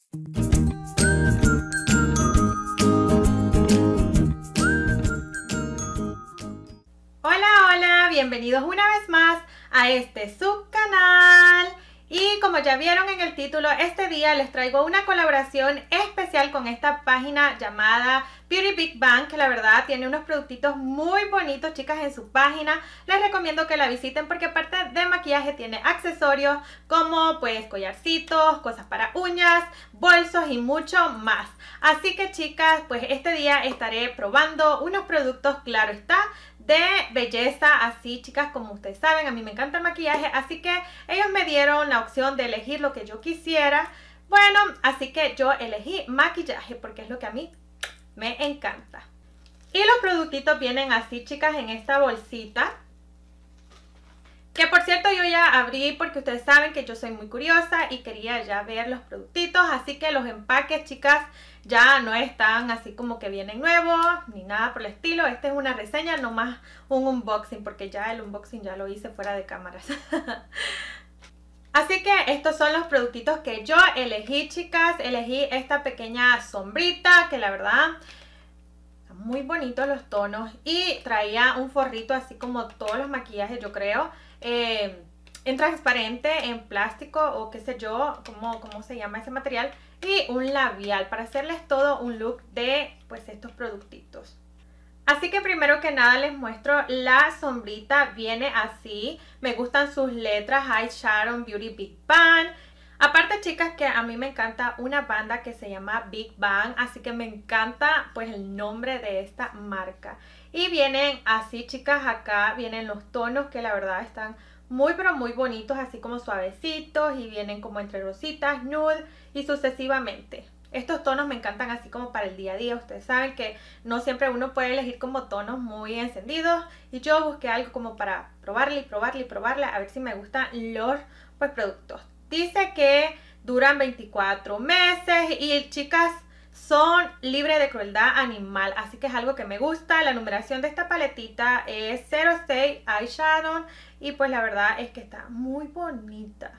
Hola, bienvenidos una vez más a este subcanal. Y como ya vieron en el título, este día les traigo una colaboración especial con esta página llamada Beauty Big Bang, que la verdad tiene unos productitos muy bonitos, chicas, en su página. Les recomiendo que la visiten porque aparte de maquillaje tiene accesorios como pues collarcitos, cosas para uñas, bolsos y mucho más. Así que, chicas, pues este día estaré probando unos productos, claro está, de belleza, así, chicas, como ustedes saben, a mí me encanta el maquillaje, así que ellos me dieron la opción de elegir lo que yo quisiera. Bueno, así que yo elegí maquillaje porque es lo que a mí me encanta. Y los productitos vienen así, chicas, en esta bolsita, que por cierto yo ya abrí porque ustedes saben que yo soy muy curiosa y quería ya ver los productitos. Así que los empaques, chicas, ya no están así como que vienen nuevos ni nada por el estilo. Esta es una reseña, no más un unboxing, porque ya el unboxing ya lo hice fuera de cámaras. Así que estos son los productitos que yo elegí, chicas. Elegí esta pequeña sombrita que la verdad están muy bonitos los tonos, y traía un forrito así como todos los maquillajes, yo creo, en transparente, en plástico o qué sé yo, cómo se llama ese material, y un labial para hacerles todo un look de pues estos productitos. Así que primero que nada les muestro la sombrita. Viene así, me gustan sus letras, Eyeshadow Beauty Big Bang. Aparte, chicas, que a mí me encanta una banda que se llama Big Bang, así que me encanta pues el nombre de esta marca. Y vienen así, chicas, acá vienen los tonos que la verdad están muy pero muy bonitos, así como suavecitos, y vienen como entre rositas, nude y sucesivamente. Estos tonos me encantan así como para el día a día. Ustedes saben que no siempre uno puede elegir como tonos muy encendidos, y yo busqué algo como para probarle y probarle y probarle a ver si me gustan los pues productos. Dice que duran 24 meses y, chicas, son libres de crueldad animal, así que es algo que me gusta. La numeración de esta paletita es 06 Eyeshadow y pues la verdad es que está muy bonita.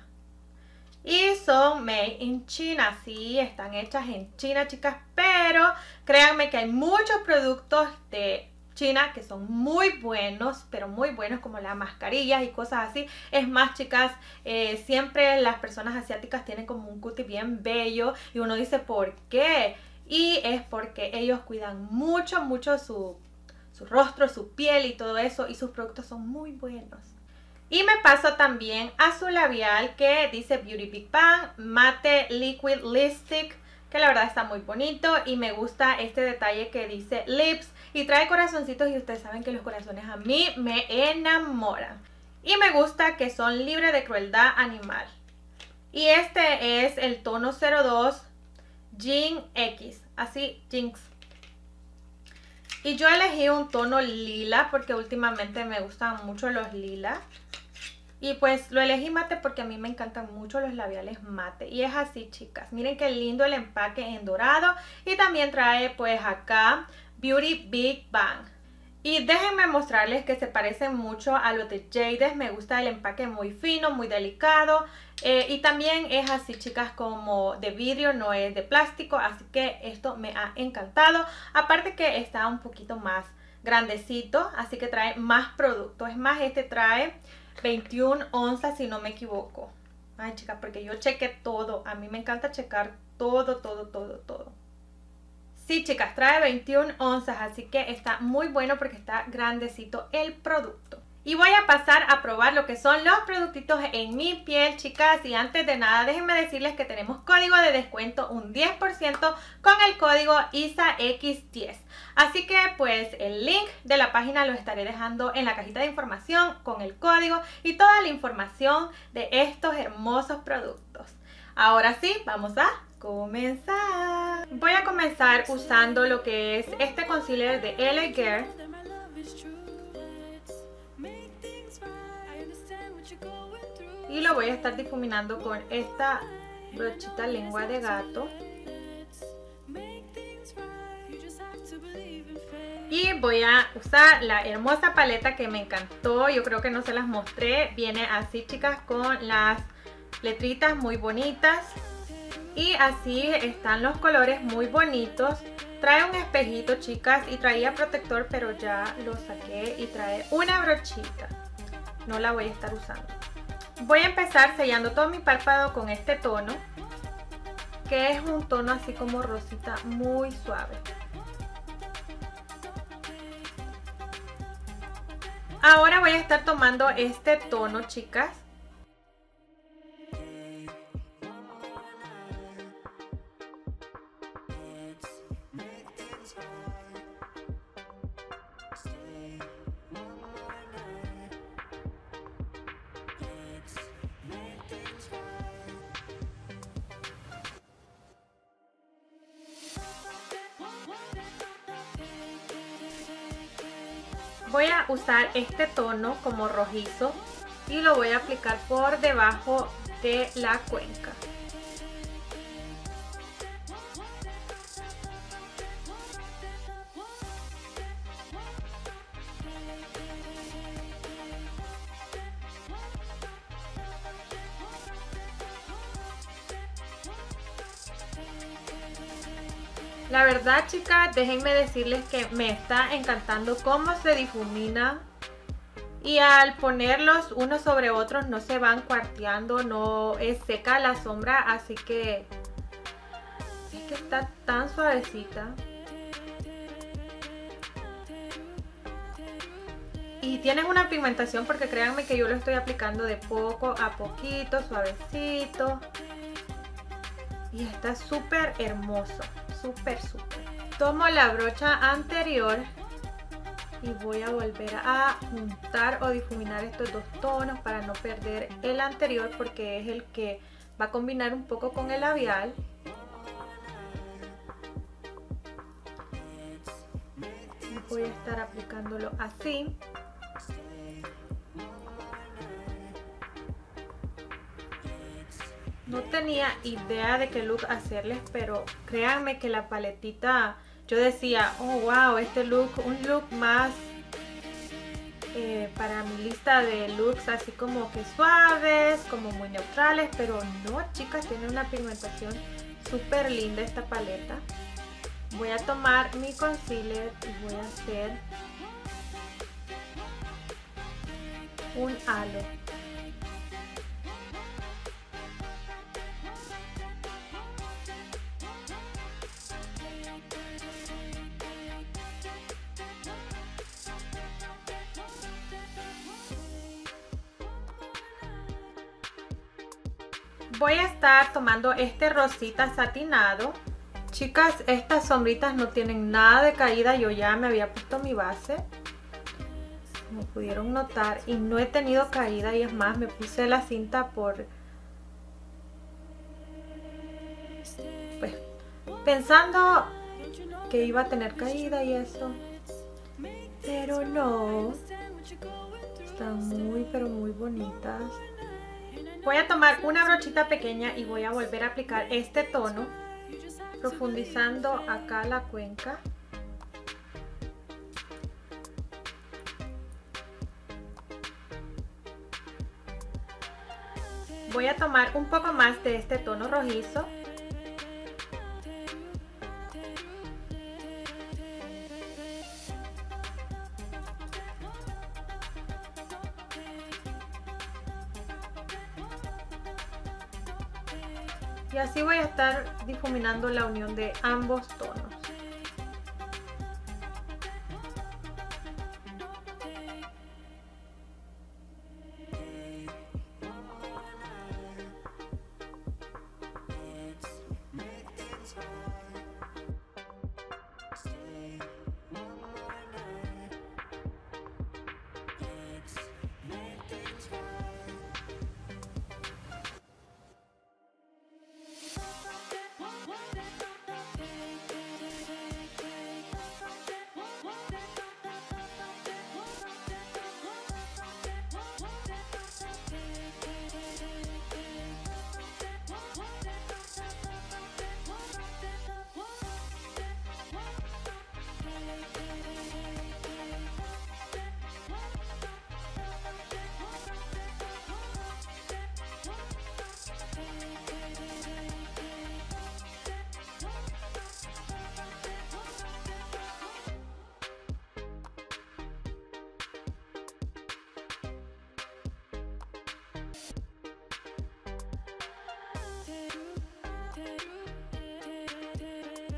Y son made in China, sí, están hechas en China, chicas, pero créanme que hay muchos productos de China que son muy buenos, pero muy buenos, como las mascarillas y cosas así. Es más, chicas, siempre las personas asiáticas tienen como un cutis bien bello y uno dice ¿por qué? Y es porque ellos cuidan mucho, mucho su rostro, su piel y todo eso, y sus productos son muy buenos. Y me paso también a su labial que dice Beauty Big Bang Matte Liquid Lipstick, que la verdad está muy bonito, y me gusta este detalle que dice Lips y trae corazoncitos, y ustedes saben que los corazones a mí me enamoran. Y me gusta que son libres de crueldad animal. Y este es el tono 02 Jinx X, así Jinx. Y yo elegí un tono lila porque últimamente me gustan mucho los lilas. Y pues lo elegí mate porque a mí me encantan mucho los labiales mate. Y es así, chicas. Miren qué lindo el empaque en dorado. Y también trae pues acá Beauty Big Bang. Y déjenme mostrarles que se parecen mucho a los de Jade. Me gusta el empaque muy fino, muy delicado. Y también es así, chicas, como de vidrio, no es de plástico. Así que esto me ha encantado. Aparte que está un poquito más grandecito, así que trae más producto. Es más, este trae 21 onzas si no me equivoco. Ay, chicas, porque yo chequé todo. A mí me encanta checar todo. Sí, chicas, trae 21 onzas, así que está muy bueno porque está grandecito el producto. Y voy a pasar a probar lo que son los productitos en mi piel, chicas. Y antes de nada, déjenme decirles que tenemos código de descuento, un 10% con el código ISAX10. Así que pues el link de la página lo estaré dejando en la cajita de información con el código y toda la información de estos hermosos productos. Ahora sí, vamos a comenzar. Voy a comenzar usando lo que es este concealer de LA Girl. Y lo voy a estar difuminando con esta brochita lengua de gato. Y voy a usar la hermosa paleta que me encantó. Yo creo que no se las mostré. Viene así, chicas, con las letritas muy bonitas. Y así están los colores muy bonitos. Trae un espejito, chicas, y traía protector, pero ya lo saqué. Y trae una brochita. No la voy a estar usando. Voy a empezar sellando todo mi párpado con este tono, que es un tono así como rosita muy suave. Ahora voy a estar tomando este tono, chicas. Voy a usar este tono como rojizo y lo voy a aplicar por debajo de la cuenca. La verdad, chicas, déjenme decirles que me está encantando cómo se difumina. Y al ponerlos unos sobre otros no se van cuarteando, no es seca la sombra, así que es que está tan suavecita. Y tienen una pigmentación porque créanme que yo lo estoy aplicando de poco a poquito, suavecito. Y está súper hermoso, súper. Tomo la brocha anterior y voy a volver a juntar o difuminar estos dos tonos para no perder el anterior, porque es el que va a combinar un poco con el labial. Y voy a estar aplicándolo así. No tenía idea de qué look hacerles, pero créanme que la paletita, yo decía, oh wow, este look, un look más para mi lista de looks así como que suaves, como muy neutrales, pero no, chicas, tiene una pigmentación súper linda esta paleta. Voy a tomar mi concealer y voy a hacer un halo. Voy a estar tomando este rosita satinado. Chicas, estas sombritas no tienen nada de caída. Yo ya me había puesto mi base, como pudieron notar, y no he tenido caída. Y es más, me puse la cinta por... pues pensando que iba a tener caída y eso. Pero no. Están muy, pero muy bonitas. Voy a tomar una brochita pequeña y voy a volver a aplicar este tono, profundizando acá la cuenca. Voy a tomar un poco más de este tono rojizo. Y así voy a estar difuminando la unión de ambos tonos.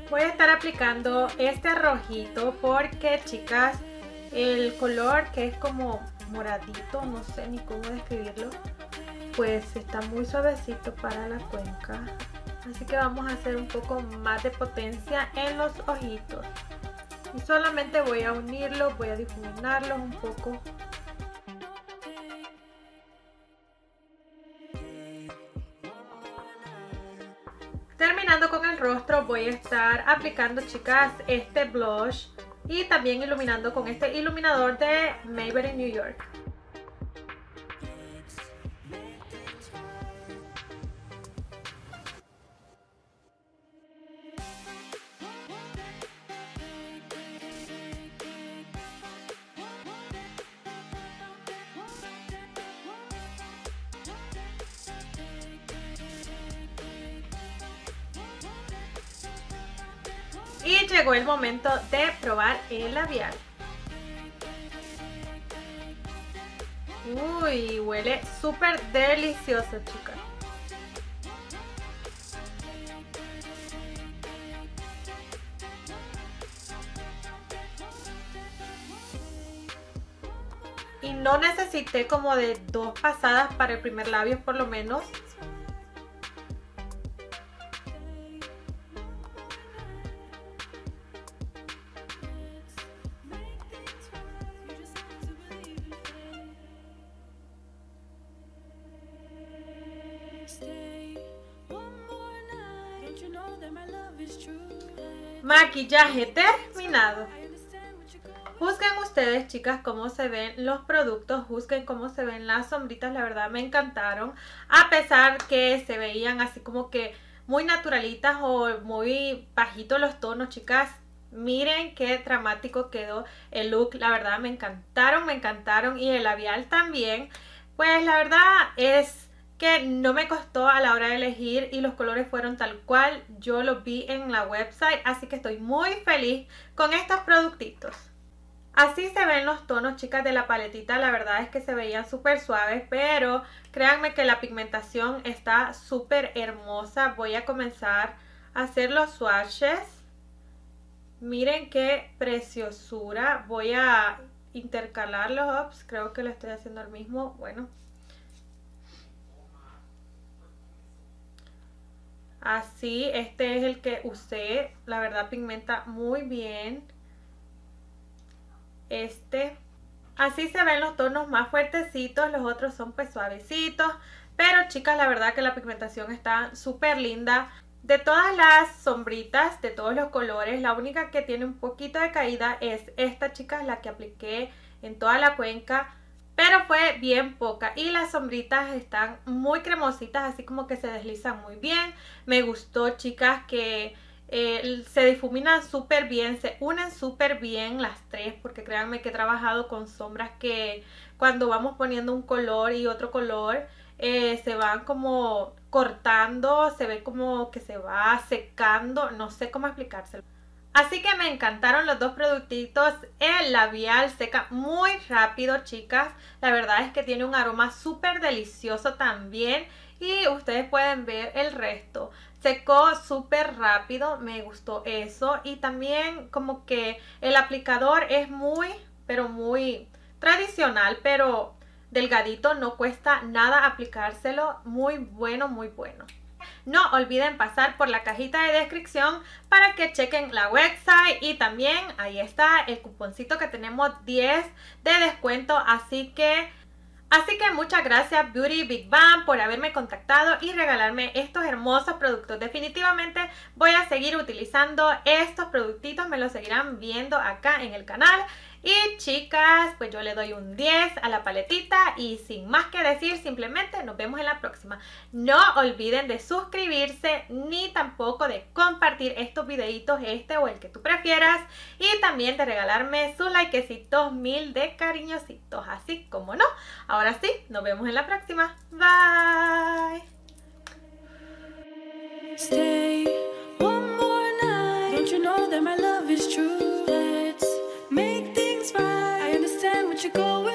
Voy a estar aplicando este rojito porque, chicas, el color que es como moradito, no sé ni cómo describirlo, pues está muy suavecito para la cuenca. Así que vamos a hacer un poco más de potencia en los ojitos. Y solamente voy a unirlos, voy a difuminarlos un poco. Terminando con el rostro, voy a estar aplicando, chicas, este blush y también iluminando con este iluminador de Maybelline New York. Y llegó el momento de probar el labial. Uy, huele súper delicioso, chicas. Y no necesité como de 2 pasadas para el primer labio por lo menos. Maquillaje terminado. Juzguen ustedes, chicas, cómo se ven los productos, juzguen cómo se ven las sombritas, la verdad me encantaron. A pesar que se veían así como que muy naturalitas o muy bajitos los tonos, chicas. Miren qué dramático quedó el look, la verdad me encantaron y el labial también. Pues la verdad es que no me costó a la hora de elegir y los colores fueron tal cual yo los vi en la website, así que estoy muy feliz con estos productitos. Así se ven los tonos, chicas, de la paletita. La verdad es que se veían súper suaves, pero créanme que la pigmentación está súper hermosa. Voy a comenzar a hacer los swatches. Miren qué preciosura. Voy a intercalar los ups. Creo que lo estoy haciendo al mismo. Bueno. Así, este es el que usé. La verdad pigmenta muy bien. Así se ven los tonos más fuertecitos, los otros son pues suavecitos, pero chicas, la verdad que la pigmentación está súper linda. De todas las sombritas, de todos los colores, la única que tiene un poquito de caída es esta, chicas, la que apliqué en toda la cuenca, pero fue bien poca y las sombritas están muy cremositas, así como que se deslizan muy bien. Me gustó, chicas, que se difuminan súper bien, se unen súper bien las tres, porque créanme que he trabajado con sombras que cuando vamos poniendo un color y otro color se van como cortando, se ve como que se va secando, no sé cómo explicárselo. Así que me encantaron los dos productitos. El labial seca muy rápido, chicas. La verdad es que tiene un aroma súper delicioso también. Y ustedes pueden ver el resto. Secó súper rápido, me gustó eso. Y también como que el aplicador es muy, pero muy tradicional, pero delgadito. No cuesta nada aplicárselo. Muy bueno, muy bueno. No olviden pasar por la cajita de descripción para que chequen la website y también ahí está el cuponcito que tenemos 10 de descuento, así que muchas gracias Beauty Big Bang por haberme contactado y regalarme estos hermosos productos. Definitivamente voy a seguir utilizando estos productitos, me los seguirán viendo acá en el canal. Y chicas, pues yo le doy un 10 a la paletita y sin más que decir, simplemente nos vemos en la próxima. No olviden de suscribirse ni tampoco de compartir estos videitos, este o el que tú prefieras. Y también de regalarme sus likecitos 1000 de cariñositos, así como no. Ahora sí, nos vemos en la próxima. Bye. Stay one more night. Don't you know that my love is true? Let's make things right. I understand what you're going